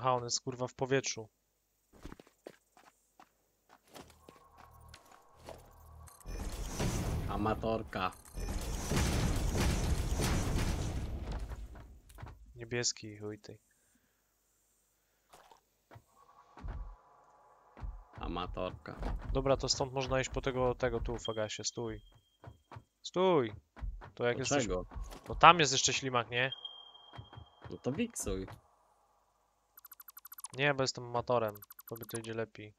Aha, on jest kurwa w powietrzu. Amatorka. Niebieski chuj ty. Amatorka. Dobra, to stąd można iść po tego tu, Fagasie, stój. Stój! To jak jesteś... Dlaczego? No tam jest jeszcze ślimak, nie? No to wiksuj. Nie, bo jestem amatorem. Tobie to idzie lepiej.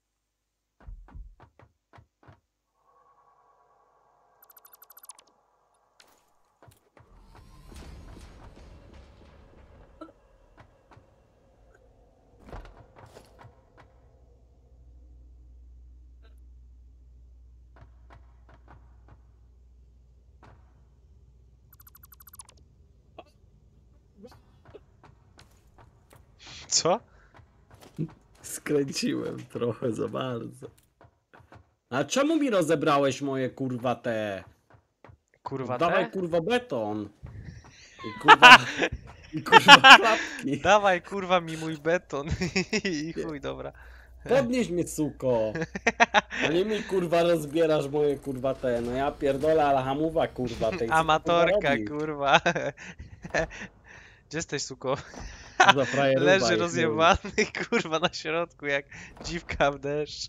Co? Skręciłem trochę za bardzo. A czemu mi rozebrałeś moje kurwa te? Kurwa Dawaj te? kurwa beton. I kurwa... I kurwa klapki. Dawaj kurwa mi mój beton. I chuj, dobra. Podnieś mnie suko. A nie mi kurwa rozbierasz moje kurwa te. No ja pierdolę, ale hamuwa kurwa tej. Co Amatorka, robi? kurwa. Gdzie jesteś, suko? Co za frajeruba Leży jest, rozjebany, kurwa, na środku, jak dziwka w deszcz.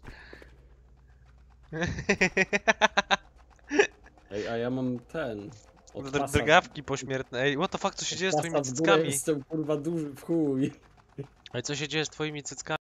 Ej, a ja mam ten. Od pasa, Drgawki pośmiertne. Ej, what the fuck, co się dzieje z od twoimi pasa w górę cyckami? jestem kurwa duży w chuj. Ej, co się dzieje z twoimi cyckami?